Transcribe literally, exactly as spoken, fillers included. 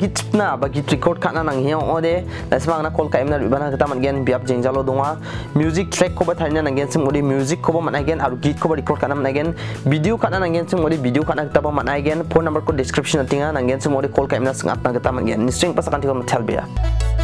git na ba git record kana nang hiya ode na smang na call ka emna bana kita man gen biap jengjalo donga music track ko ba tharina nang gen sim ode music ko ba man gen aru git ko ba record kana man gen video kana nang gen sim ode video kana kita ba man gen phone number ko description tinga nang gen sim ode call ka emna sangat na kita man gen nisring pasakan tiga mathal bia